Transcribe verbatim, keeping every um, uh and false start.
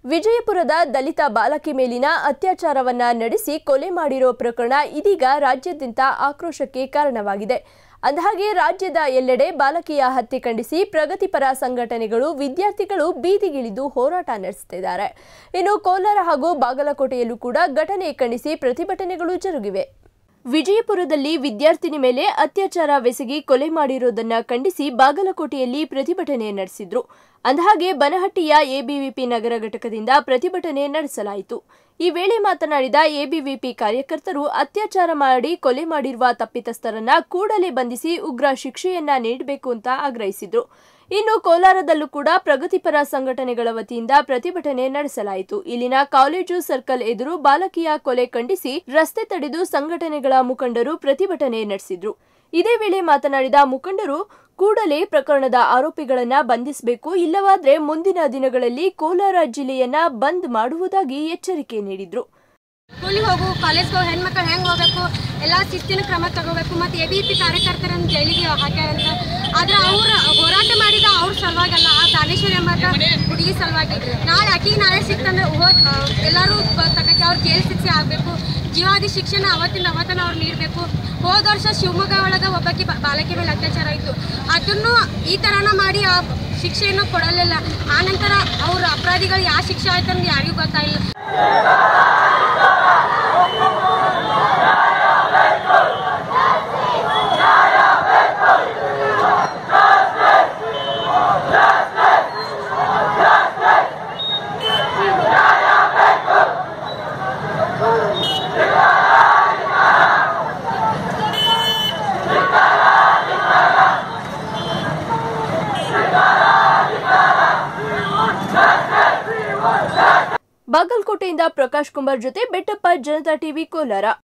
ವಿಜಯಪುರದ ದಲಿತ ಬಾಲಕಿ ಮೇಲಿನ ಅತ್ಯಾಚಾರವನ್ನ ನಡೆಸಿ ಕೊಲೆ ಮಾಡಿರೋ ಪ್ರಕರಣ ಇದೀಗ ರಾಜ್ಯಾದ್ಯಂತ ಆಕ್ರೋಶಕ್ಕೆ ಕಾರಣವಾಗಿದೆ. ಅಂದಹಾಗೆ ರಾಜ್ಯದ ಎಲ್ಲೆಡೆ ಬಾಲಕಿಯ ಹತ್ಯೆ ಖಂಡಿಸಿ ಪ್ರಗತಿಪರ ಸಂಘಟನೆಗಳು, ವಿದ್ಯಾರ್ಥಿಗಳು ಬೀದಿಗಿಳಿದು ಹೋರಾಟ ನಡೆಸುತ್ತಿದ್ದಾರೆ. ಇನ್ನು ಕೋಲಾರ ಹಾಗೂ ಬಾಗಲಕೋಟೆಯಲ್ಲೂ ಕೂಡ ಘಟನೆ ಖಂಡಿಸಿ ಪ್ರತಿಭಟನೆಗಳು ಜರುಗಿವೆ. ವಿಜಯಪುರದಲ್ಲಿ ವಿದ್ಯಾರ್ಥಿನಿ ಮೇಲೆ ಅತ್ಯಾಚಾರವೆಸಗಿ ಕೊಲೆ ಮಾಡಿರುವುದನ್ನು ಖಂಡಿಸಿ ಬಾಗಲಕೋಟೆಯಲ್ಲಿ ಪ್ರತಿಭಟನೆ ನಡೆಸಿದ್ರು. ಅಂದಹಾಗೆ ಬನಹಟ್ಟಿಯ ಎಬಿವಿಪಿ ನಗರ ಘಟಕದಿಂದ ಪ್ರತಿಭಟನೆ ನಡೆಸಲಾಯಿತು. ಈ ವೇಳೆ ಮಾತನಾಡಿದ ಎಬಿವಿಪಿ ಕಾರ್ಯಕರ್ತರು, ಅತ್ಯಾಚಾರ ಮಾಡಿ ಕೊಲೆ ಮಾಡಿರುವ ತಪ್ಪಿತಸ್ಥರನ್ನ ಕೂಡಲೇ ಬಂಧಿಸಿ ಉಗ್ರ ಶಿಕ್ಷೆಯನ್ನ ನೀಡಬೇಕು ಅಂತ ಆಗ್ರಹಿಸಿದ್ರು. ಇನ್ನು ಕೋಲಾರದಲ್ಲೂ ಕೂಡ ಪ್ರಗತಿಪರ ಸಂಘಟನೆಗಳ ವತಿಯಿಂದ ಪ್ರತಿಭಟನೆ ನಡೆಸಲಾಯಿತು. ಇಲ್ಲಿನ ಕಾಲೇಜು ಸರ್ಕಲ್ ಎದುರು ಬಾಲಕಿಯ ಕೊಲೆ ಖಂಡಿಸಿ ರಸ್ತೆ ತಡೆದು ಸಂಘಟನೆಗಳ ಮುಖಂಡರು ಪ್ರತಿಭಟನೆ ನಡೆಸಿದ್ರು. ಇದೇ ವೇಳೆ ಮಾತನಾಡಿದ ಮುಖಂಡರು, ಕೂಡಲೇ ಪ್ರಕರಣದ ಆರೋಪಿಗಳನ್ನ ಬಂಧಿಸಬೇಕು, ಇಲ್ಲವಾದ್ರೆ ಮುಂದಿನ ದಿನಗಳಲ್ಲಿ ಕೋಲಾರ ಜಿಲ್ಲೆಯನ್ನ ಬಂದ್ ಮಾಡುವುದಾಗಿ ಎಚ್ಚರಿಕೆ ನೀಡಿದ್ರು. ಸ್ಕೂಲಿಗೆ ಹೋಗು, ಕಾಲೇಜ್ಗೆ ಹೋಗಿ ಹೆಣ್ಮಕ್ಳು ಹೆಂಗೆ ಹೋಗಬೇಕು, ಎಲ್ಲ ಶಿಸ್ತಿನ ಕ್ರಮ ತಗೋಬೇಕು. ಮತ್ತು ಎ ಬಿ ಪಿ ಕಾರ್ಯಕರ್ತರನ್ನು ಜೈಲಿಗೆ ಹಾಕ್ಯಾರಂತ. ಆದರೆ ಅವ್ರ ಹೋರಾಟ ಮಾಡಿದ ಅವ್ರ ಸಲುವಾಗಲ್ಲ, ಆ ದಾನೇಶ್ವರಿ ಎಂಬ ಹುಡುಗಿ ಸಲುವಾಗಿ. ನಾಳೆ ಅಕ್ಕಿಗೆ ನಾಳೆ ಸಿಕ್ತಂದ್ರೆ ಎಲ್ಲರೂ ತಗೋಕ್ಕೆ ಅವ್ರ ಜೈಲು ಶಿಕ್ಷೆ ಆಗಬೇಕು. ಜೀವಾದಿ ಶಿಕ್ಷಣ ಅವತ್ತಿನ ಅವತ್ತನ ಅವ್ರು ನೀಡಬೇಕು. ಹೋದ ವರ್ಷ ಶಿವಮೊಗ್ಗ ಒಳಗೆ ಒಬ್ಬಕ್ಕೆ ಬಾಲಕಿ ಮೇಲೆ ಅತ್ಯಾಚಾರ ಆಯಿತು. ಅದನ್ನು ಈ ಥರನ ಮಾಡಿ ಆ ಶಿಕ್ಷೆಯನ್ನು ಕೊಡಲಿಲ್ಲ. ಆನಂತರ ಅವ್ರ ಅಪರಾಧಿಗಳು ಯಾವ ಶಿಕ್ಷೆ ಆಯ್ತು ಅಂತ ಯಾರಿಗೂ ಗೊತ್ತಾಗಿಲ್ಲ. ಬಾಗಲಕೋಟೆಯಿಂದ ಪ್ರಕಾಶ್ ಕುಮಾರ್ ಜೊತೆ ಬೆಟ್ಟಪ್ಪ, ಜನತಾ ಟಿವಿ ಕೋಲಾರ.